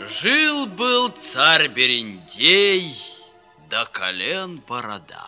Жил-был царь Берендей, до колен борода.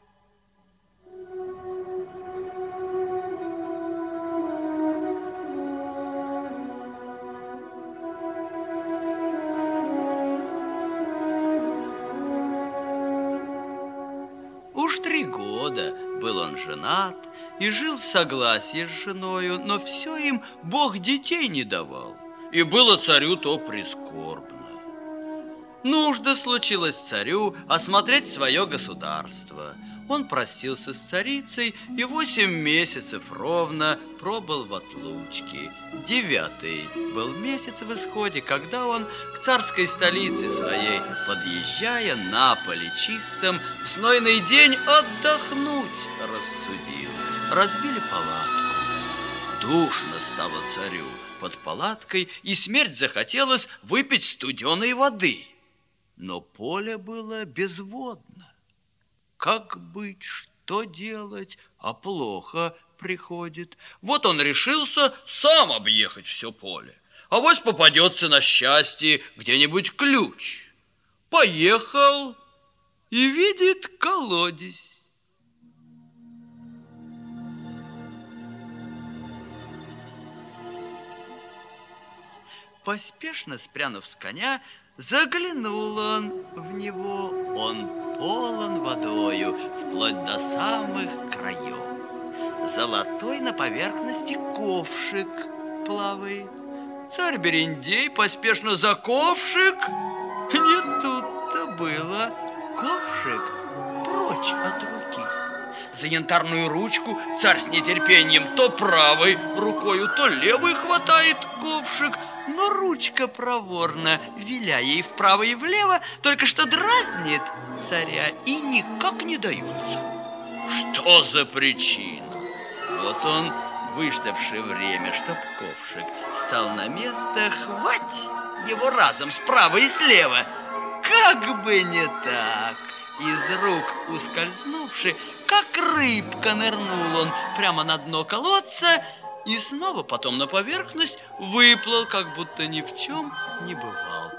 Уж 3 года был он женат и жил в согласии с женою, но все им Бог детей не давал, и было царю то прискорбно. Нужда случилась царю осмотреть свое государство. Он простился с царицей и 8 месяцев ровно пробыл в отлучке. 9 был месяц в исходе, когда он к царской столице своей, подъезжая на поле чистом, в знойный день отдохнуть рассудил. Разбили палатку. Душно стало царю под палаткой, и смерть захотелось выпить студеной воды. Но поле было безводно. Как быть, что делать, а плохо приходит. Вот он решился сам объехать все поле. Авось попадется на счастье где-нибудь ключ. Поехал и видит колодец. Поспешно спрянув с коня, заглянул он в него. Он полон водою, вплоть до самых краев. Золотой на поверхности ковшик плавает. Царь Берендей поспешно за ковшик. Не тут-то было. Ковшик прочь от руки. За янтарную ручку царь с нетерпением то правой рукою, то левой хватает ковшик, но ручка проворно, виляя и вправо, и влево, только что дразнит царя и никак не дается. Что за причина? Вот он, выждавший время, чтоб ковшик стал на место, хвать его разом справа и слева. Как бы не так. Из рук ускользнувши, как рыбка, нырнул он прямо на дно колодца и снова потом на поверхность выплыл, как будто ни в чем не бывал.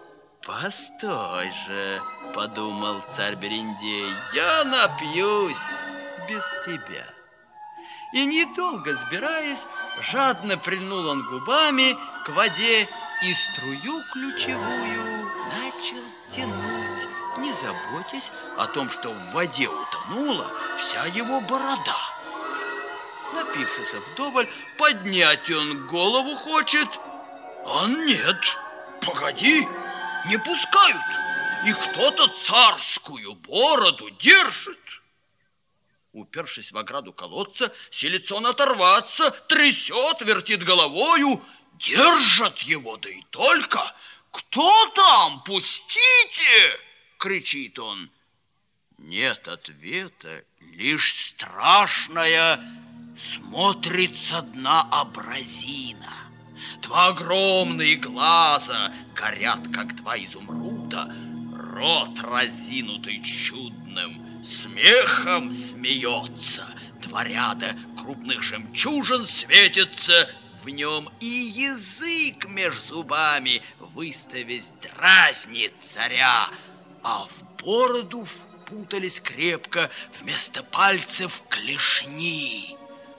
«Постой же, — подумал царь Берендей, — я напьюсь без тебя». И, недолго сбираясь, жадно прильнул он губами к воде и струю ключевую начал тянуть, не заботясь о том, что в воде утонула вся его борода. Напившись вдоволь, поднять он голову хочет, а нет, погоди, не пускают, и кто-то царскую бороду держит. Упершись в ограду колодца, силится он оторваться, трясет, вертит головою, держат его, да и только. «Кто там? Пустите!» — кричит он. Нет ответа, лишь страшная смотрит со дна абразина. 2 огромные глаза горят, как 2 изумруда, рот разинутый чудным смехом смеется, 2 ряда крупных жемчужин светятся в нем, и язык меж зубами, выставясь, дразнит царя, а в бороду впутались крепко вместо пальцев клешни.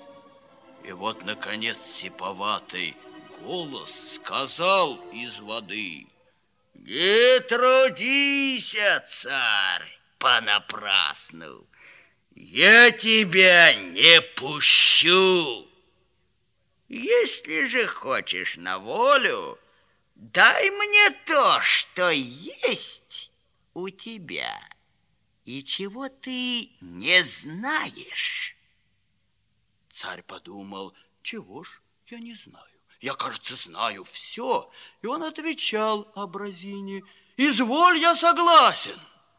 И вот, наконец, сиповатый голос сказал из воды: «Не трудися, царь, понапрасну, я тебя не пущу. Если же хочешь на волю, дай мне то, что есть у тебя и чего ты не знаешь». Царь подумал: чего ж я не знаю? Я, кажется, знаю все. И он отвечал абразине: «Изволь, я согласен».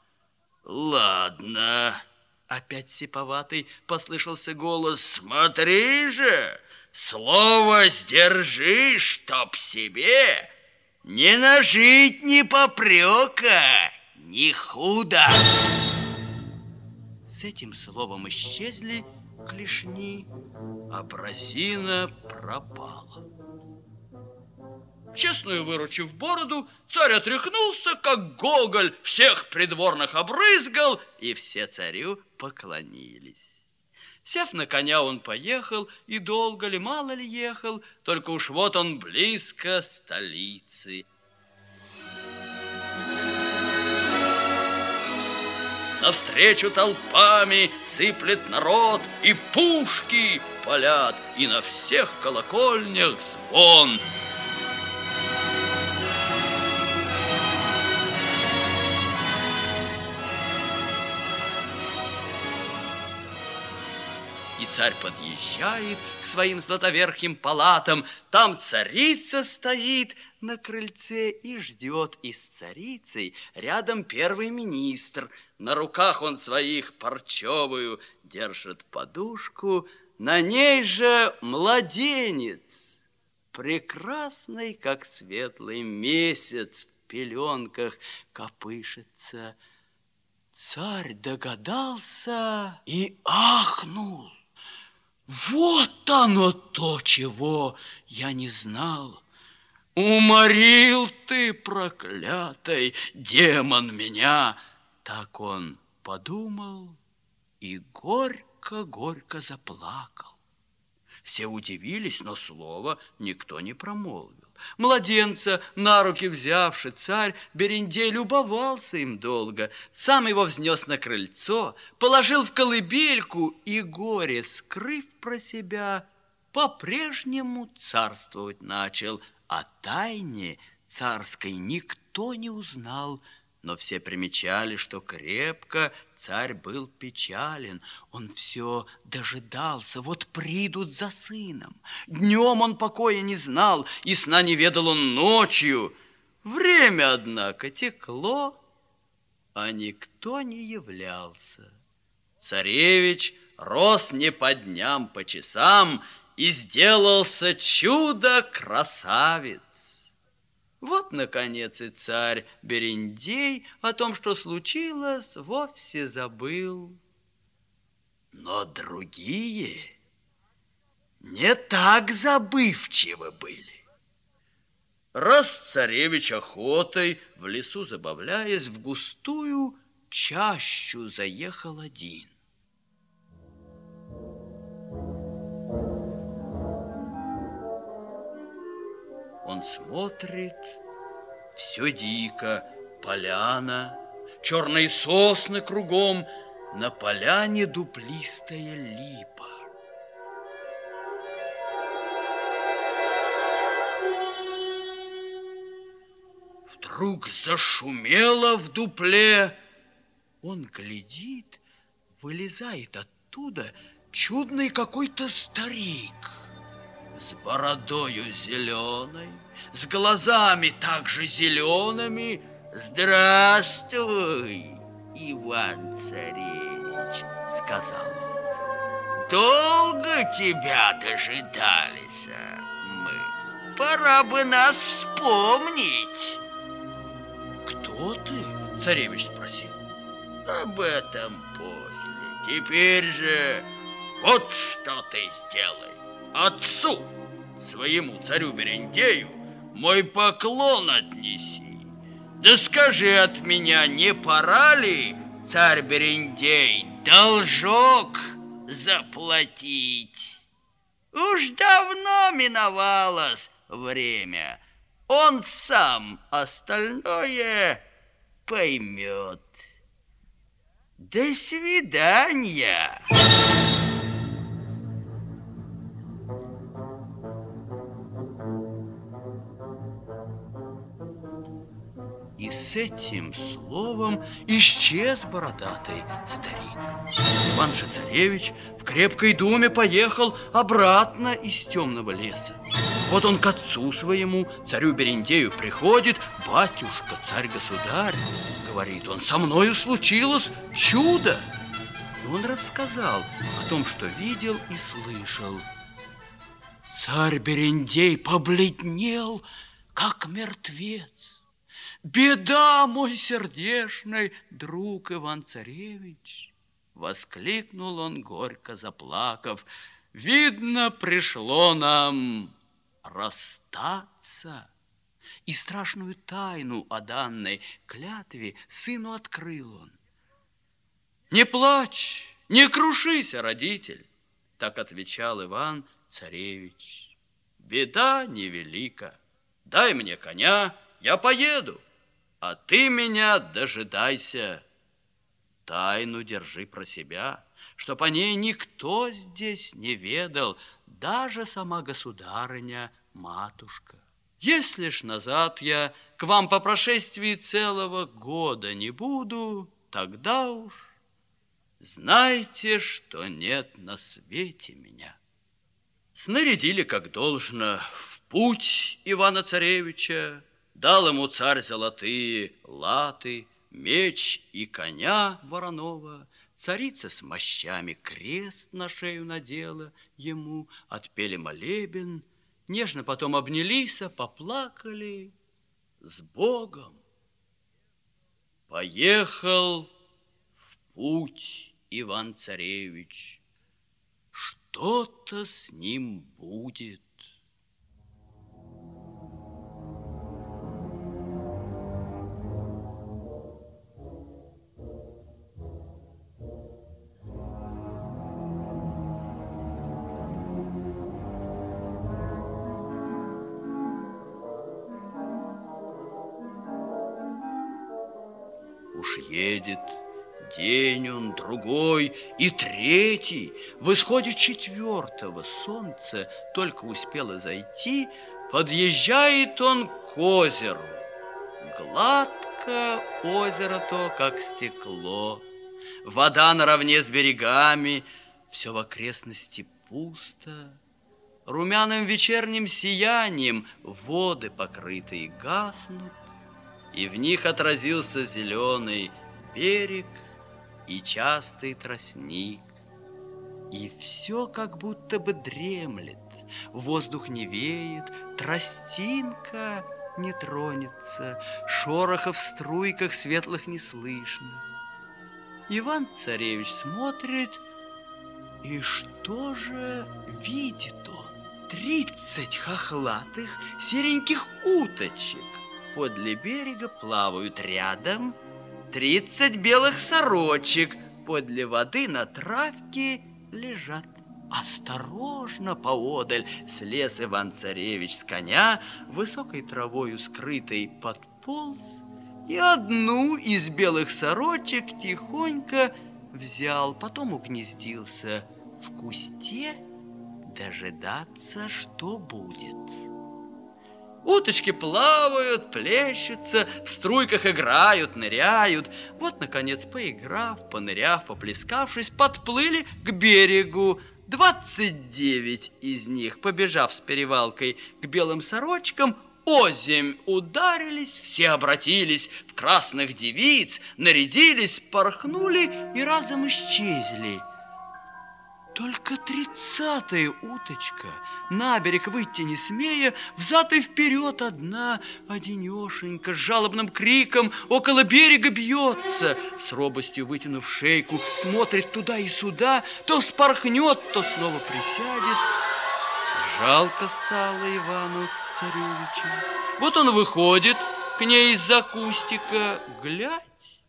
«Ладно», — опять сиповатый послышался голос, «смотри же, слово сдержи, чтоб себе не нажить ни попрека, ни худо». С этим словом исчезли клешни, абразина пропала. Честную выручив бороду, царь отряхнулся, как Гоголь, всех придворных обрызгал, и все царю поклонились. Сев на коня, он поехал, и долго ли, мало ли ехал, только уж вот он близко столицы. Навстречу толпами сыплет народ, и пушки палят, и на всех колокольнях звон. И царь подъезжает к своим златоверхим палатам. Там царица стоит на крыльце и ждет. И с царицей рядом первый министр. На руках он своих парчевую держит подушку. На ней же младенец, прекрасный, как светлый месяц, в пеленках копышется. Царь догадался и ахнул. Вот оно то, чего я не знал. Уморил ты, проклятый демон, меня. Так он подумал и горько-горько заплакал. Все удивились, но слова никто не промолвил. Младенца на руки взявши, царь Берендей любовался им долго. Сам его взнес на крыльцо, положил в колыбельку и, горе скрыв про себя, по-прежнему царствовать начал. О тайне царской никто не узнал, но все примечали, что крепко царь был печален. Он все дожидался, вот придут за сыном. Днем он покоя не знал, и сна не ведал он ночью. Время, однако, текло, а никто не являлся. Царевич рос не по дням, по часам, и сделался чудо-красавец. Вот, наконец, и царь Берендей о том, что случилось, вовсе забыл. Но другие не так забывчивы были. Раз царевич охотой, в лесу забавляясь, в густую чащу заехал один. Он смотрит, все дико, поляна, черные сосны кругом, на поляне дуплистая липа. Вдруг зашумело в дупле. Он глядит, вылезает оттуда чудный какой-то старик с бородою зеленой, с глазами также зелеными. «Здравствуй, Иван-царевич», — сказал он. «Долго тебя дожидались мы. Пора бы нас вспомнить». «Кто ты?» — царевич спросил. «Об этом после. Теперь же вот что ты сделай. Отцу, своему царю Берендею, мой поклон отнеси. Да скажи от меня, не пора ли, царь Берендей, должок заплатить? Уж давно миновалось время. Он сам остальное поймет. До свидания». И с этим словом исчез бородатый старик. Иван же царевич в крепкой думе поехал обратно из темного леса. Вот он к отцу своему, царю Берендею, приходит. «Батюшка, царь-государь, — говорит он, — со мною случилось чудо». И он рассказал о том, что видел и слышал. Царь Берендей побледнел, как мертвец. «Беда, мой сердечный друг Иван-царевич!» — воскликнул он, горько заплакав. «Видно, пришло нам расстаться». И страшную тайну о данной клятве сыну открыл он. «Не плачь, не крушися, родитель!» Так отвечал Иван-царевич. «Беда невелика. Дай мне коня, я поеду, а ты меня дожидайся. Тайну держи про себя, чтоб о ней никто здесь не ведал, даже сама государыня-матушка. Если ж назад я к вам по прошествии целого года не буду, тогда уж знайте, что нет на свете меня». Снарядили, как должно, в путь Ивана-царевича, дал ему царь золотые латы, меч и коня вороного. Царица с мощами крест на шею надела ему, отпели молебен, нежно потом обнялись, поплакали. С Богом! Поехал в путь Иван-царевич. Что-то с ним будет. Уж едет день он, другой и третий. В исходе четвертого солнце только успело зайти, подъезжает он к озеру. Гладко озеро то, как стекло. Вода наравне с берегами, все в окрестности пусто. Румяным вечерним сиянием воды покрытые гаснут, и в них отразился зеленый берег и частый тростник. И все как будто бы дремлет, воздух не веет, тростинка не тронется, шороха в струйках светлых не слышно. Иван-царевич смотрит, и что же видит он? 30 хохлатых сереньких уточек подле берега плавают рядом, 30 белых сорочек подле воды на травке лежат. Осторожно поодаль слез Иван-царевич с коня, высокой травою скрытой подполз, и одну из белых сорочек тихонько взял, потом угнездился в кусте дожидаться, что будет. Уточки плавают, плещутся, в струйках играют, ныряют. Вот, наконец, поиграв, поныряв, поплескавшись, подплыли к берегу. 29 из них, побежав с перевалкой к белым сорочкам, озимь ударились, все обратились в красных девиц, нарядились, порхнули и разом исчезли. Только 30-я уточка, на берег выйти не смея, взад и вперед одинешенька, с жалобным криком около берега бьется, с робостью вытянув шейку, смотрит туда и сюда, то вспорхнет, то снова присядет. Жалко стало Ивану-царевичу. Вот он выходит к ней из-за кустика, глядь,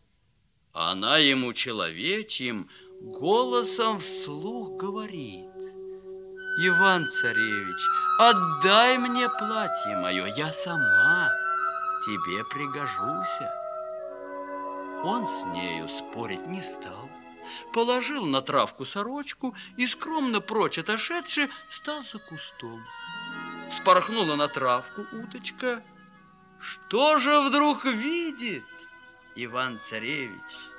она ему человечьим голосом вслух говорит: «Иван-царевич, отдай мне платье мое, я сама тебе пригожуся». Он с нею спорить не стал, положил на травку сорочку и, скромно прочь отошедши, стал за кустом. Вспорхнула на травку уточка. Что же вдруг видит Иван-царевич?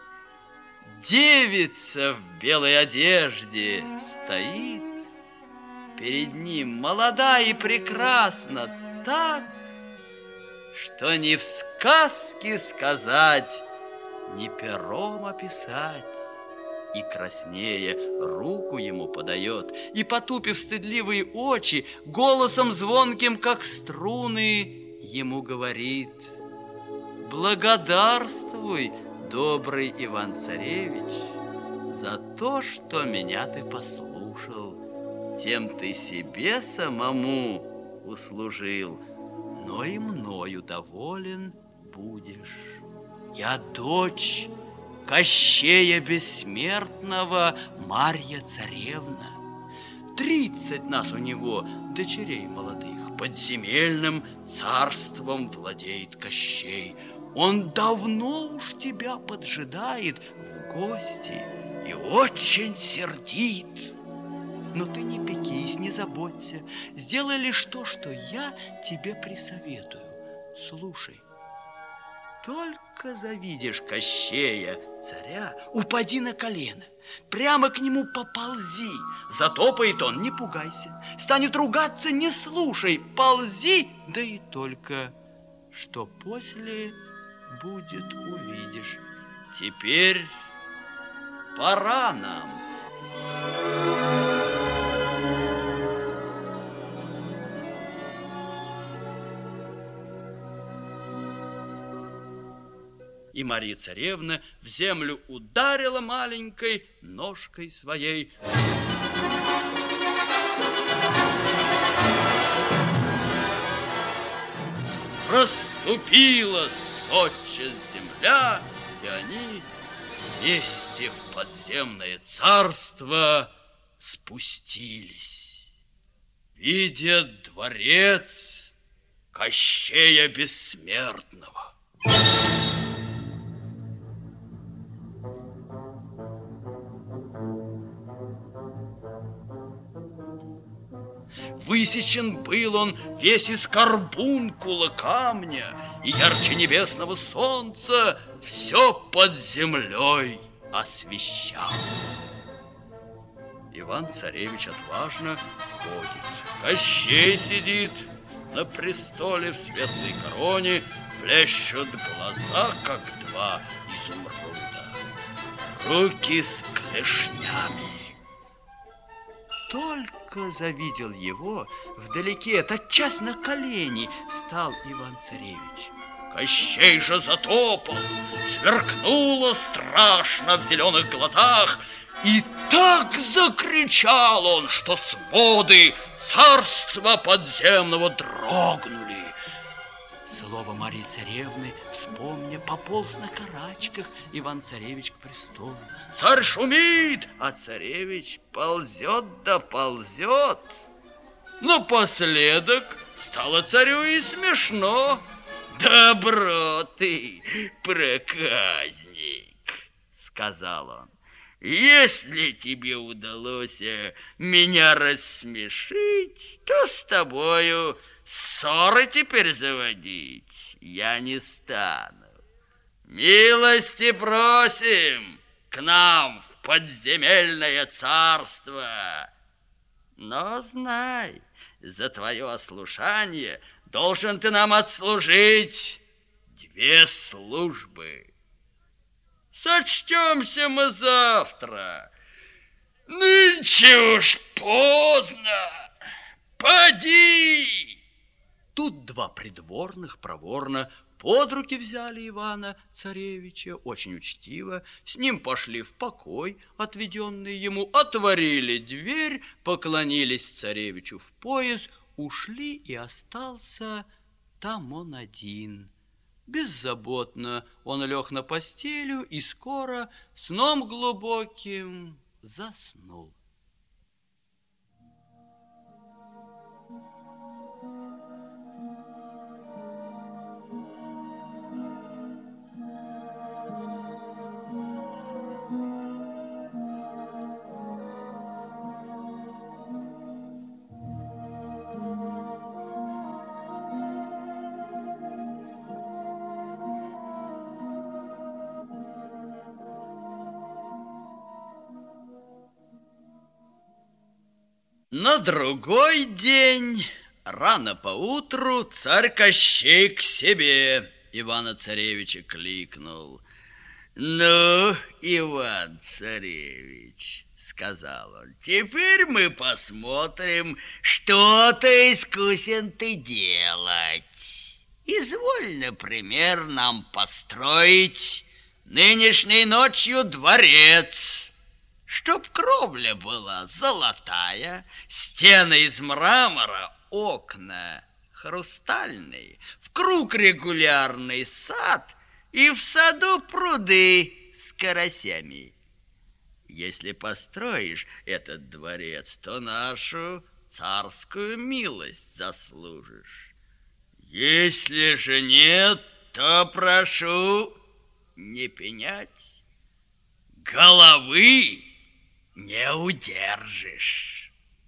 Девица в белой одежде стоит перед ним, молода и прекрасна так, что ни в сказке сказать, ни пером описать. И краснея руку ему подает, и, потупив стыдливые очи, голосом звонким, как струны, ему говорит: «Благодарствуй, добрый Иван-царевич, за то, что меня ты послушал, тем ты себе самому услужил. но и мною доволен будешь. Я дочь Кощея Бессмертного, Марья Царевна. 30 нас у него, дочерей молодых. Подземельным царством владеет Кощей. Он давно уж тебя поджидает в гости и очень сердит. Но ты не пекись, не заботься. Сделай лишь то, что я тебе присоветую. Слушай. Только завидишь Кощея, царя, упади на колено, прямо к нему поползи. Затопает он, не пугайся, станет ругаться, не слушай, ползи, да и только, что после будет, увидишь. Теперь пора нам. И Марья Царевна в землю ударила маленькой ножкой своей. Расступилась тотчас земля, и они вместе в подземное царство спустились. Видят дворец Кощея Бессмертного. Высечен был он весь из карбункула камня, и ярче небесного солнца все под землей освещал. Иван-царевич отважно входит. Кощей сидит на престоле в светлой короне, блещут глаза, как два изумруда, руки с клешнями. Только завидел его вдалеке, тотчас на колени стал Иван-царевич. Кощей же затопал, сверкнуло страшно в зеленых глазах, и так закричал он, что своды царства подземного дрогнули. Слово Марьи Царевны, вспомня, пополз на карачках Иван-царевич к престолу. Царь шумит, а царевич ползет да ползет. Напоследок стало царю и смешно. Добро ты, проказник, сказал он. Если тебе удалось меня рассмешить, то с тобою ссоры теперь заводить я не стану. Милости просим к нам в подземельное царство. Но знай, за твое ослушание должен ты нам отслужить 2 службы. Сочтемся мы завтра. Нынче уж поздно. Поди. Тут 2 придворных проворно под руки взяли Ивана-царевича, очень учтиво, с ним пошли в покой, отведенный ему, отворили дверь, поклонились царевичу в пояс, ушли, и остался там он один. Беззаботно он лег на постелю и скоро сном глубоким заснул. На другой день, рано поутру, царь Кощей к себе Ивана-царевича кликнул. Ну, Иван-царевич, сказал он, теперь мы посмотрим, что-то искусен ты делать. Изволь, например, нам построить нынешней ночью дворец, чтоб кровля была золотая, стены из мрамора, окна хрустальный, в круг регулярный сад и в саду пруды с карасями. Если построишь этот дворец, то нашу царскую милость заслужишь. Если же нет, то прошу не пенять, головы не удержишь.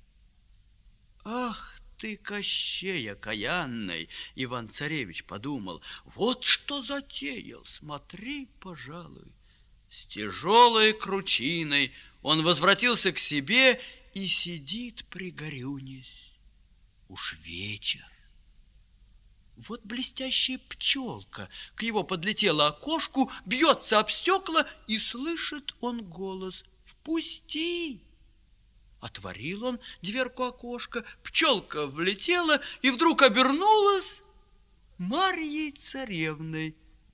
Ах ты, Кощей окаянный, Иван-царевич подумал, вот что затеял, смотри, пожалуй. С тяжелой кручиной он возвратился к себе и сидит, пригорюнясь. Уж вечер. Вот блестящая пчелка к его подлетела окошку, бьется об стекла, и слышит он голос: «Впусти!» Отворил он дверку окошка, пчелка влетела и вдруг обернулась Марьей царевной.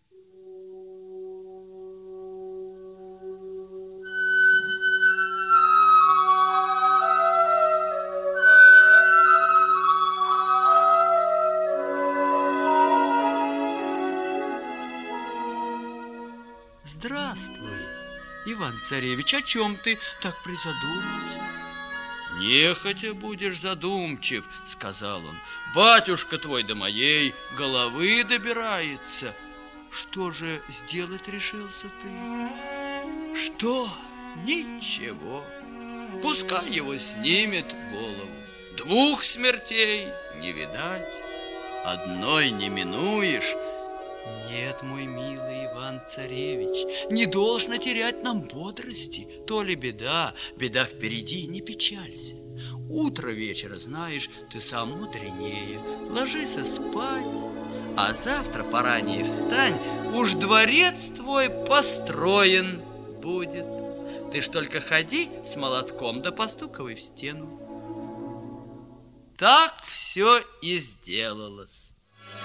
Здравствуй, Иван-царевич, о чем ты так призадумался? Нехотя будешь задумчив, сказал он. Батюшка твой до моей головы добирается. Что же сделать решился ты? Что? Ничего. Пускай его снимет голову. Двух смертей не видать, одной не минуешь. Нет, мой милый Иван-царевич, не должно терять нам бодрости. То ли беда, беда впереди, не печалься. Утро вечера, знаешь, ты сам мудренее. Ложись спать, а завтра поранее встань, уж дворец твой построен будет. Ты ж только ходи с молотком да постуковай в стену. Так все и сделалось.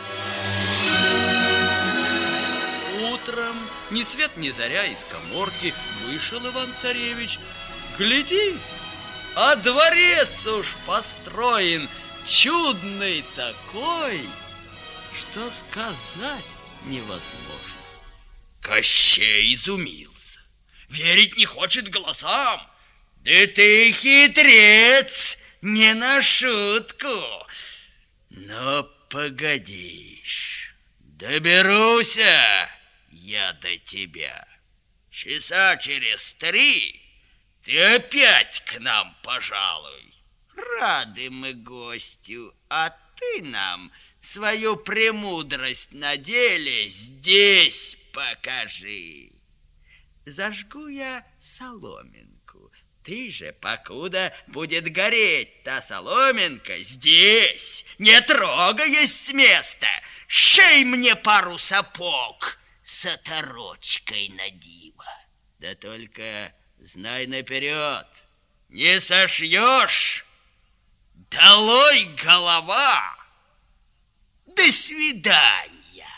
Утром, ни свет ни заря, из каморки вышел Иван-царевич. Гляди, а дворец уж построен, чудный такой, что сказать невозможно. Кощей изумился, верить не хочет глазам. Да ты хитрец, не на шутку. Но погодишь, доберуся я до тебя. Часа через 3 ты опять к нам пожалуй. Рады мы гостю, а ты нам свою премудрость на деле здесь покажи. Зажгу я соломинку, ты же, покуда будет гореть та соломинка, здесь, не трогаясь с места, шей мне пару сапог с оторочкой на диво. Да только знай наперед, не сошьешь, долой голова. До свидания.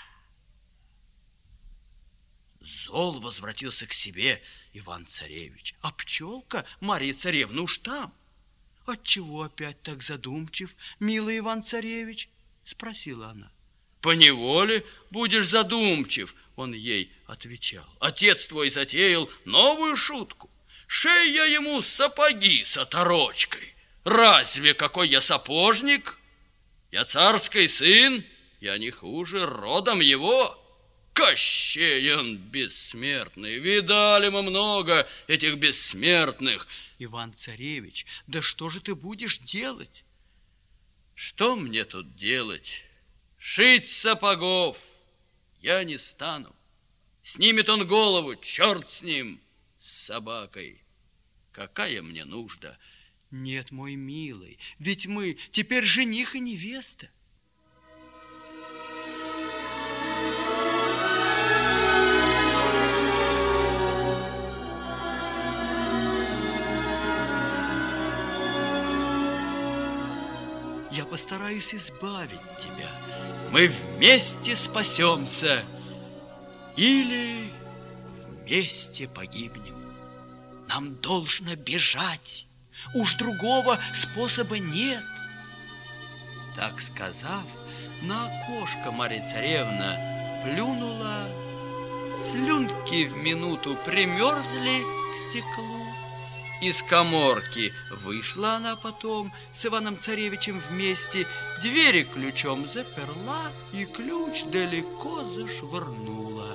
Зол возвратился к себе Иван-царевич, а пчелка Марья царевна уж там. Отчего опять так задумчив, милый Иван-царевич? Спросила она. Поневоле будешь задумчив, он ей отвечал. Отец твой затеял новую шутку. Шей я ему сапоги с оторочкой. Разве какой я сапожник? Я царский сын, я не хуже родом его. Кощей он бессмертный, видали мы много этих бессмертных. Иван-царевич, да что же ты будешь делать? Что мне тут делать? Шить сапогов я не стану. Снимет он голову, черт с ним, с собакой. Какая мне нужда? Нет, мой милый, ведь мы теперь жених и невеста. Я постараюсь избавить тебя. Мы вместе спасемся или вместе погибнем. Нам должно бежать. Уж другого способа нет. Так сказав, На окошко Марья-царевна плюнула, слюнки в минуту примерзли к стеклу. Из каморки вышла она потом с Иваном-царевичем вместе, двери ключом заперла и ключ далеко зашвырнула.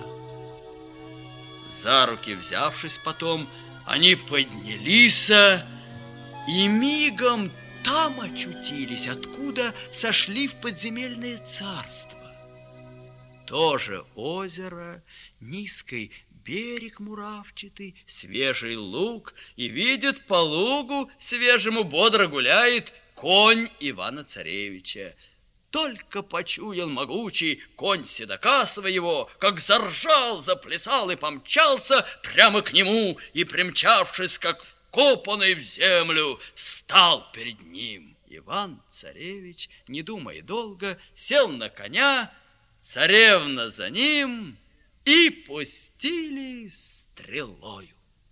За руки взявшись потом, они поднялись и мигом там очутились, откуда сошли в подземельное царство. Тоже озеро, низкий берег муравчатый, свежий луг, и видит по лугу свежему бодро гуляет конь Ивана-царевича. Только почуял могучий конь седока своего, как заржал, заплясал и помчался прямо к нему, и, примчавшись, как вкопанный в землю, стал перед ним. Иван-царевич, не думая долго, сел на коня, царевна за ним, и пустили стрелою.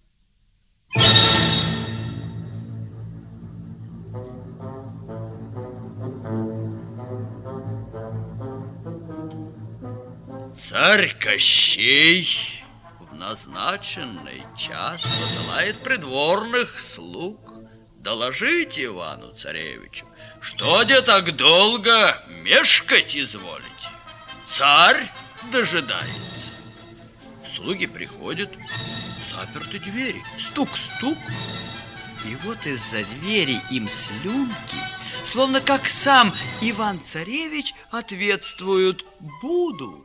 Царь Кощей в назначенный час посылает придворных слуг доложить Ивану-царевичу, что де так долго мешкать изволите. Царь дожидается. Слуги приходят, заперты двери, стук-стук. И вот из-за двери им слюнки, словно как сам Иван-царевич, ответствуют: «Буду».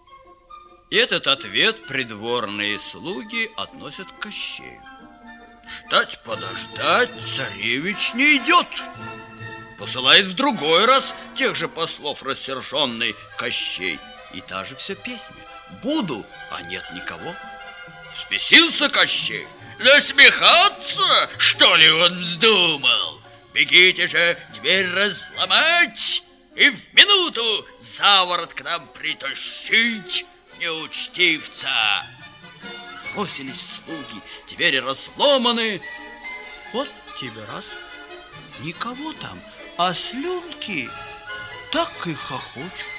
Этот ответ придворные слуги относят к Кощею. Ждать подождать царевич не идет. Посылает в другой раз тех же послов рассерженный Кощей. И та же вся песня: «Буду», а нет никого. Взбесился Кощей. Насмехаться, что ли, он вздумал? Бегите же дверь разломать и в минуту заворот к нам притащить неучтивца. Бросились слуги, двери разломаны. Вот тебе раз, никого там, а слюнки так и хохочут.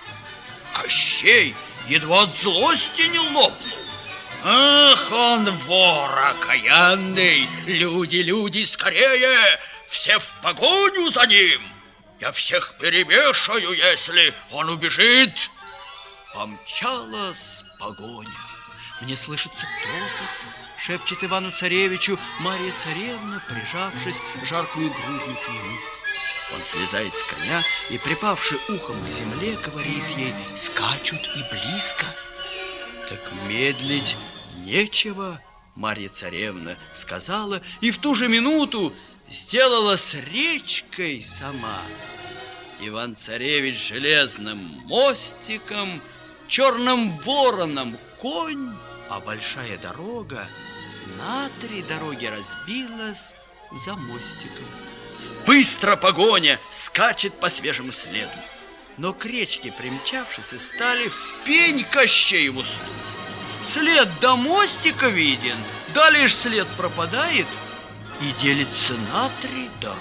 Кощей едва от злости не лопнул. Ах, он вор окаянный! Люди, люди, скорее! Все в погоню за ним! Я всех перемешаю, если он убежит! Помчалась погоня. Мне слышится топот, шепчет Ивану-царевичу Марья-царевна, прижавшись жаркую грудью к нему. Он слезает с коня и, припавши ухом к земле, говорит ей: «Скачут и близко». Так медлить нечего, Марья-царевна сказала, и в ту же минуту сделала с речкой сама. Иван-царевич железным мостиком, черным вороном конь, а большая дорога на 3 дороги разбилась за мостиком. Быстро погоня скачет по свежему следу. Но к речке примчавшись, стали в пень Кощееву слуги. След до мостика виден, да лишь след пропадает и делится на 3 дороги.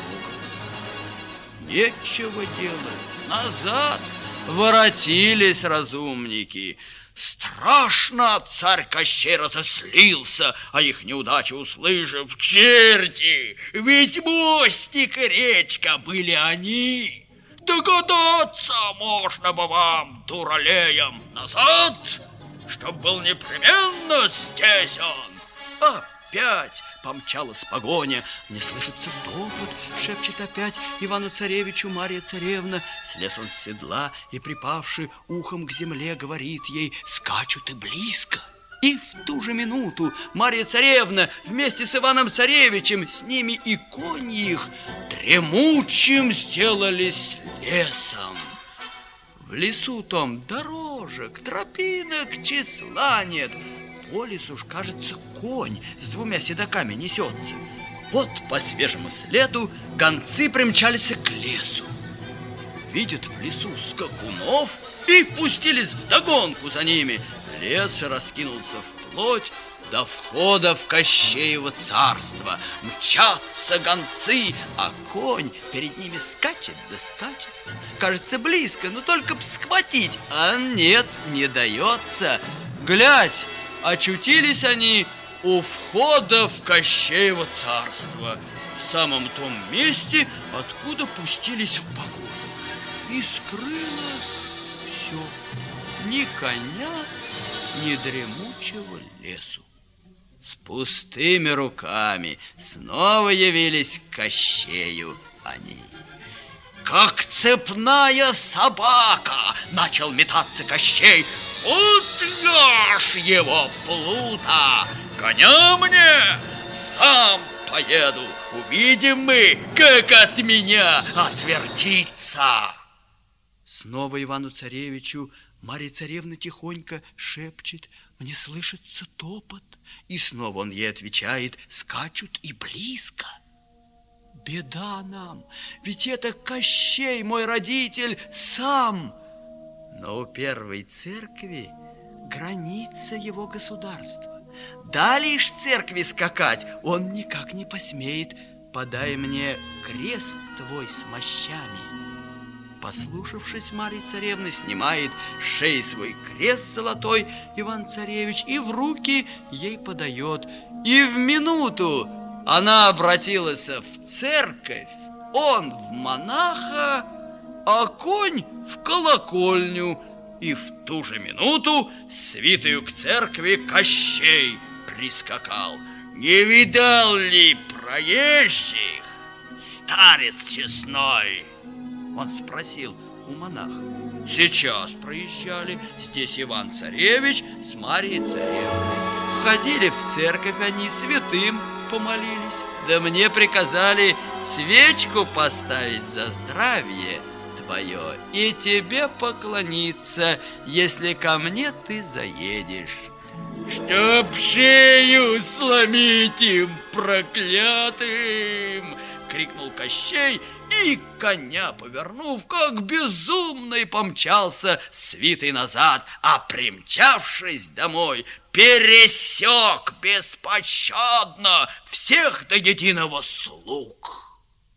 Нечего делать, назад воротились разумники. Страшно царь Кощей разозлился, а их неудачу услышав: черти, ведь мостик и речка были они. Догадаться можно бы вам, дуралеям, назад, чтоб был непременно здесь он. Опять помчалась погоня. Не слышится топот, шепчет опять Ивану-царевичу Марья-царевна. Слез он с седла и, припавши ухом к земле, говорит ей: «Скачут и близко». И в ту же минуту Марья-царевна вместе с Иваном-царевичем, с ними и конь их, дремучим сделались лесом. В лесу том дорожек, тропинок числа нет. По лесу ж, кажется, конь с 2 седоками несется. Вот по свежему следу гонцы примчались к лесу. Видят в лесу скакунов и пустились вдогонку за ними. Лес же раскинулся вплоть, До входа в Кощеево царство мчатся гонцы, а конь перед ними скачет да скачет. Кажется, близко, но только б схватить, а нет, не дается. Глядь, очутились они у входа в Кощеево царство, в самом том месте, откуда пустились в погоню. И скрылось все, ни коня, ни дремучего лесу. С пустыми руками снова явились к Кощею они. Как цепная собака начал метаться Кощей. Утляжь его, плута! Коня мне! Сам поеду! Увидим мы, как от меня отвертится! Снова Ивану-царевичу Марья царевна тихонько шепчет: мне слышится топот. И снова он ей отвечает: скачут и близко. Беда нам, ведь это Кощей, мой родитель, сам. Но у первой церкви граница его государства. Далее ж церкви скакать он никак не посмеет. Подай мне крест твой с мощами. Послушавшись, Марья царевна снимает с шеи свой крест золотой Иван-царевич и в руки ей подает. И в минуту она обратилась в церковь, он в монаха, а конь в колокольню. И в ту же минуту свитою к церкви Кощей прискакал. Не видал ли проезжих, старец честной? Он спросил у монаха. Сейчас проезжали, здесь Иван-царевич с Марьей царевной. Входили в церковь они, святым помолились. Да мне приказали свечку поставить за здравие твое и тебе поклониться, если ко мне ты заедешь. Чтоб шею сломить им проклятым! Крикнул Кощей, и коня повернув, как безумный, помчался свитой назад, а примчавшись домой, пересек беспощадно всех до единого слуг.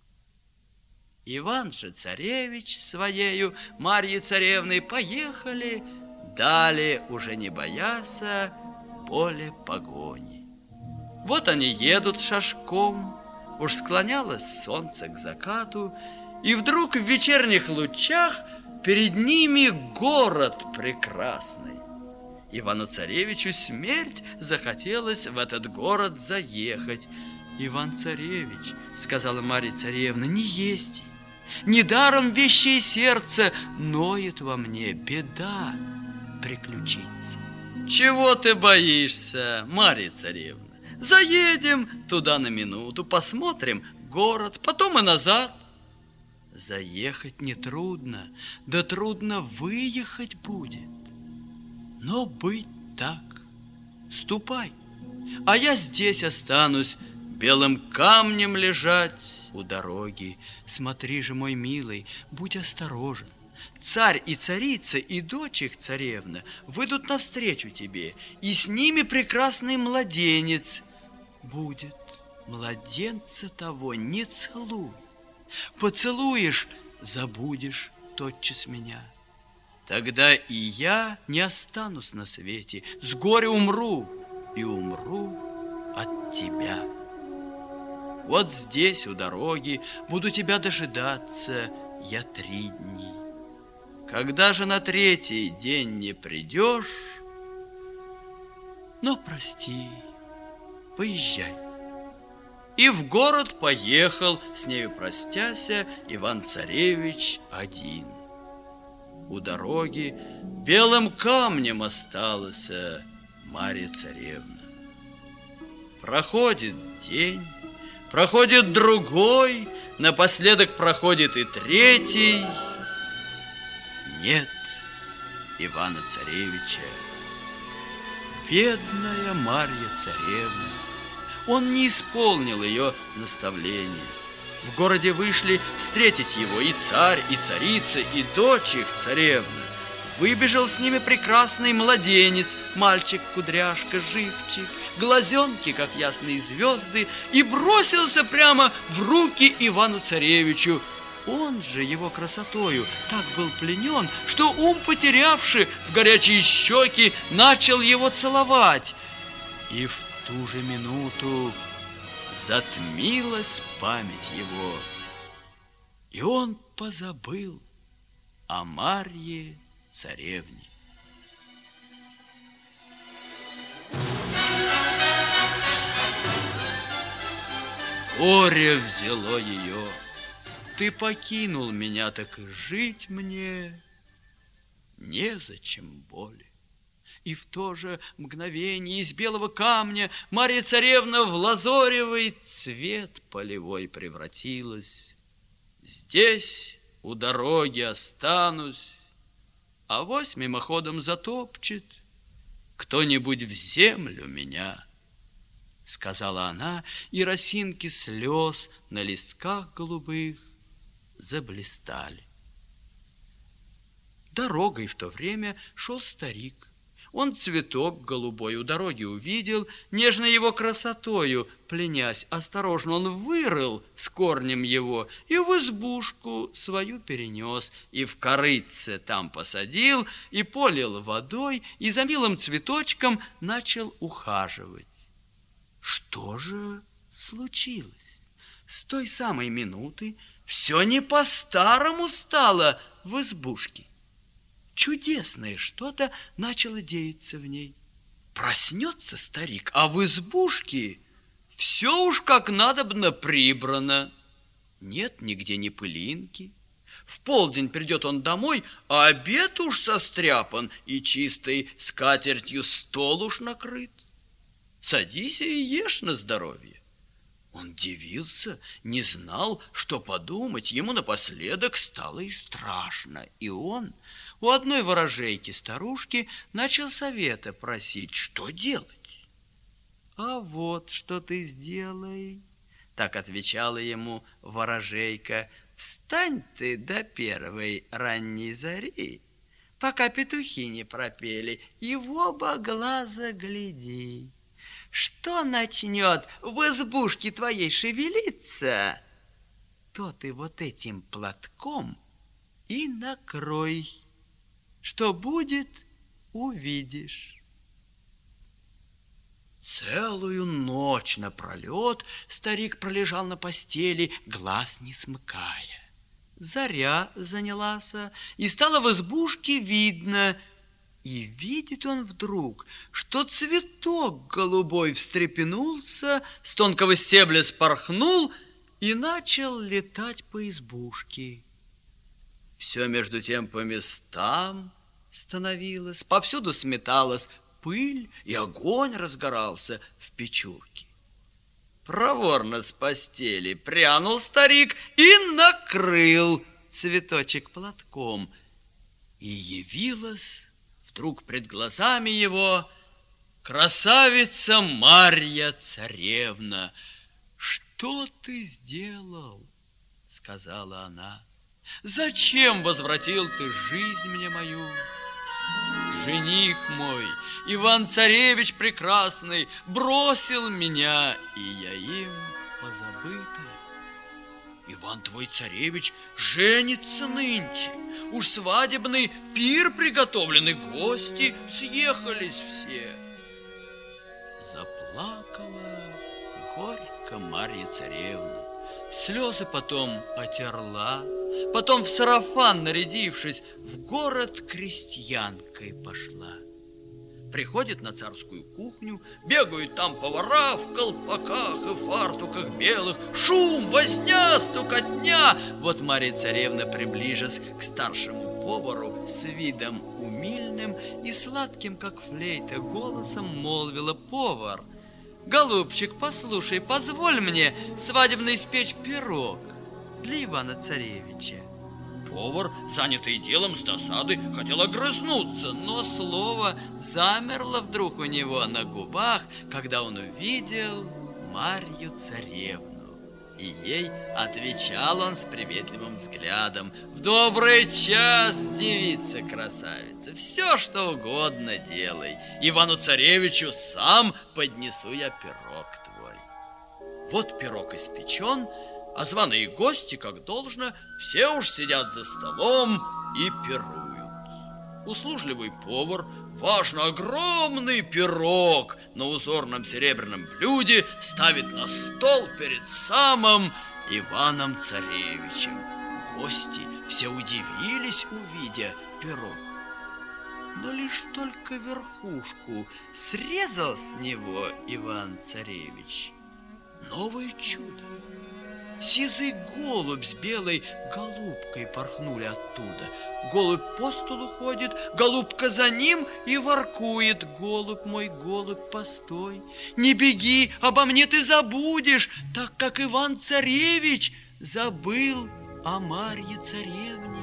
Иван же царевич своею Марьей царевной поехали, далее уже не бояся поле погони. Вот они едут шашком, уж склонялось солнце к закату, и вдруг в вечерних лучах перед ними город прекрасный. Ивану-царевичу смерть захотелось в этот город заехать. Иван-царевич, сказала Марья царевна, не есть, недаром вещее сердце ноет во мне, беда приключится. Чего ты боишься, Марья царевна? Заедем туда на минуту, посмотрим город, потом и назад. Заехать нетрудно, да трудно выехать будет. Но быть так, ступай, а я здесь останусь, белым камнем лежать у дороги. Смотри же, мой милый, будь осторожен. Царь и царица, и дочь их царевна выйдут навстречу тебе, и с ними прекрасный младенец будет. Младенца того не целуй. Поцелуешь, забудешь тотчас меня. Тогда и я не останусь на свете, с горя умру, и умру от тебя. Вот здесь, у дороги, буду тебя дожидаться я 3 дни. Когда же на 3-й день не придешь, но прости, поезжай. И в город поехал, с нею простяся, Иван-царевич один. У дороги белым камнем осталась Марья царевна. Проходит день, проходит другой, напоследок проходит и 3-й. Нет Ивана-царевича. Бедная Марья царевна. Он не исполнил ее наставления. В городе вышли встретить его и царь, и царица, и дочь их царевна. Выбежал с ними прекрасный младенец, мальчик-кудряшка, живчик. глазенки, как ясные звезды, и бросился прямо в руки Ивану-царевичу. Он же его красотою так был пленен, что ум потерявши в горячие щеки, начал его целовать. И в ту же минуту затмилась память его, и он позабыл о Марье царевне. Горе взяло ее. Ты покинул меня, так и жить мне незачем более. И в то же мгновение из белого камня Марья царевна в лазоревый цвет полевой превратилась. Здесь у дороги останусь, авось мимоходом затопчет кто-нибудь в землю меня, сказала она, и росинки слез на листках голубых заблистали. Дорогой в то время шел старик. Он цветок голубой у дороги увидел, нежно его красотою пленясь, осторожно он вырыл с корнем его и в избушку свою перенес, и в корытце там посадил, и полил водой, и за милым цветочком начал ухаживать. Что же случилось? С той самой минуты все не по-старому стало в избушке. Чудесное что-то начало деяться в ней. Проснется старик, а в избушке все уж как надобно прибрано. Нет нигде ни пылинки. В полдень придет он домой, а обед уж состряпан, и чистой скатертью стол уж накрыт. Садись и ешь на здоровье. Он дивился, не знал, что подумать. Ему напоследок стало и страшно. И он у одной ворожейки старушки начал совета просить, что делать. «А вот что ты сделай», — так отвечала ему ворожейка. «Встань ты до первой ранней зари, пока петухи не пропели, и в оба глаза гляди. Что начнет в избушке твоей шевелиться, то ты вот этим платком и накрой. Что будет, увидишь». Целую ночь напролет старик пролежал на постели, глаз не смыкая. Заря занялась, и стало в избушке видно. И видит он вдруг, что цветок голубой встрепенулся, с тонкого стебля спорхнул и начал летать по избушке. Все между тем по местам становилось, повсюду сметалась пыль, и огонь разгорался в печурке. Проворно с постели прянул старик и накрыл цветочек платком, и явилась вдруг пред глазами его красавица Марья царевна. «Что ты сделал?» — сказала она. «Зачем возвратил ты жизнь мне мою? Жених мой, Иван-царевич прекрасный, бросил меня, и я им позабыта. Иван твой царевич женится нынче, уж свадебный пир приготовленный, гости съехались все». Заплакала горько Марья царевна, слезы потом отерла, потом в сарафан нарядившись, в город крестьянкой пошла. Приходит на царскую кухню, бегают там повара в колпаках и фартуках белых, шум, возня, стукотня. Вот Марья царевна, приближась к старшему повару, с видом умильным и сладким, как флейта, голосом молвила: «Повар, голубчик, послушай, позволь мне свадебно испечь пирог для Ивана-царевича». Повар, занятый делом, с досады хотел огрызнуться, но слово замерло вдруг у него на губах, когда он увидел Марью царевну. И ей отвечал он с приветливым взглядом: в добрый час, девица-красавица, все, что угодно делай. Ивану-царевичу сам поднесу я пирог твой. Вот пирог испечен, а званые гости, как должно, все уж сидят за столом и пируют. Услужливый повар важно огромный пирог на узорном серебряном блюде ставит на стол перед самым Иваном-царевичем. Гости все удивились, увидя пирог. Но лишь только верхушку срезал с него Иван-царевич. Новое чудо! Сизый голубь с белой голубкой порхнули оттуда. Голубь по столу ходит, голубка за ним и воркует: голубь мой, голубь, постой, не беги, обо мне ты забудешь, так как Иван-царевич забыл о Марье-царевне.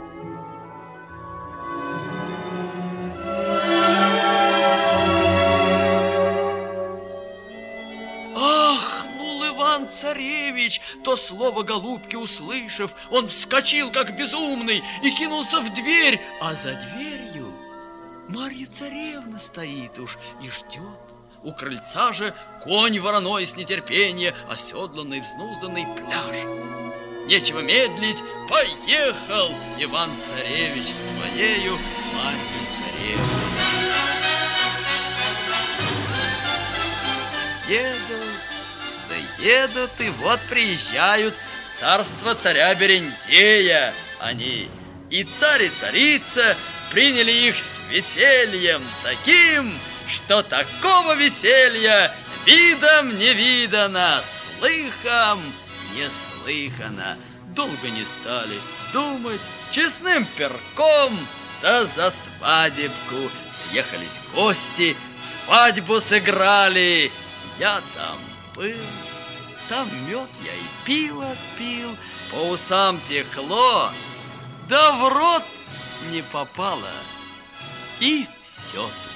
Иван-царевич, то слово голубки услышав, он вскочил, как безумный, и кинулся в дверь, а за дверью Марья-царевна стоит уж и ждет. У крыльца же конь вороной с нетерпения, оседланный, взнузданный, пляшет. Нечего медлить, поехал Иван-царевич с своею Марьей-царевной. Едут, и вот приезжают в царство царя Берендея они. И царь, и царица приняли их с весельем таким, что такого веселья видом не видано, слыхом не слыхано. Долго не стали думать, честным перком, да за свадебку съехались гости, свадьбу сыграли. Я там был, там мед я и пиво пил, по усам текло, да в рот не попало, и все.